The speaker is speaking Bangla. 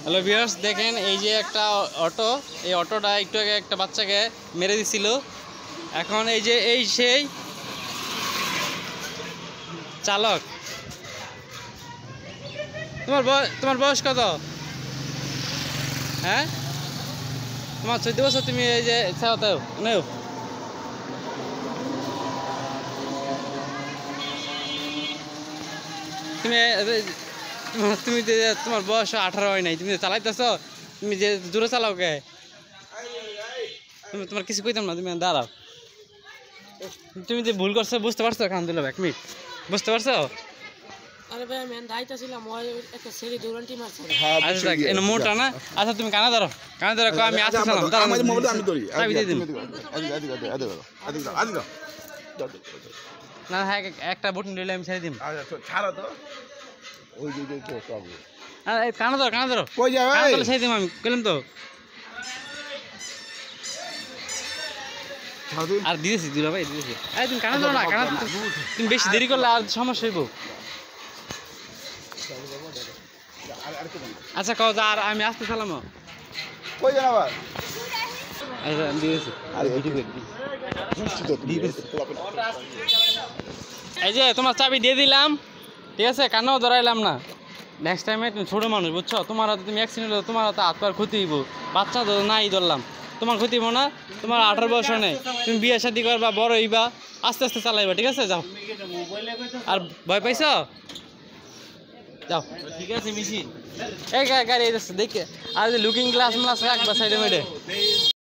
হ্যালো ভিউয়ার্স, দেখেন এই যে একটা অটো, এই অটোটা একটু আগে একটা বাচ্চাকে মেরে দিছিল। এখন এই যে এই সেই চালক। তোমার বয়স কত? হ্যাঁ, তোমার 14 বছর। তুমি এই যে নেও, তুমি তোমার বয়স 18 হয় নাই, তুমি চালাইতেছ, তুমি যে জোরে চালাও কে? তোমার কিছু কইতাম না, তুমি দাঁড়াও। তুমি যে ভুল করছো বুঝতে পারছো? কান দিল 1 মিনিট, বুঝতে পারছো? আরে ভাই আমি দাইতাছিলাম, ওই একটা সেরি দুরান্টি মারছে। আচ্ছা এনে মোটা না। আচ্ছা তুমি কানে ধরো, আমি আসছিলাম। আমার মোবাইলটা আমি ধরি। চাবি দিয়ে দিন। আদিগা না হ্যাঁ, একটা বটন দিলে আমি ছেড়ে দিম। আচ্ছা ছাড়ো তো। ওই যে তো সব। আরে কানে ধরো কই যাও? কানে ধরলে ছেড়ে দিম আমি, কইলাম তো। আর দিয়েছি দুলা ভাই, দিয়েছি। এই তুমি কানে ধরো না, তুমি বেশি দেরি করলে আর সমস্যা হইব। আচ্ছা কও যা, আর আমি আসতে চালাম। কই যাও আবার? আচ্ছা দিয়েছি। আরে এটি এই যে তোমার চাবি দিয়ে দিলাম, ঠিক আছে? কানেও ধরাইলাম না। নেক্সট টাইমে তুমি ছোটো মানুষ, বুঝছো? তোমার হাতে তুমি অ্যাক্সিডেন্ট হলো, তোমার হাতে হাত পার ক্ষতি হইব। বাচ্চা তো নাই ধরলাম, তোমার ক্ষতি হইব না। তোমার 18 বছর নেই, তুমি বিয়ে শাদি করবা, বড় হইবা, আস্তে আস্তে চালাইবা, ঠিক আছে? যাও। আর ভয় পাইছ? যাও, ঠিক আছে মিশি। এই গাড়ি দেখে আর লুকিং গ্লাস রাখবা সাইডে মেডে।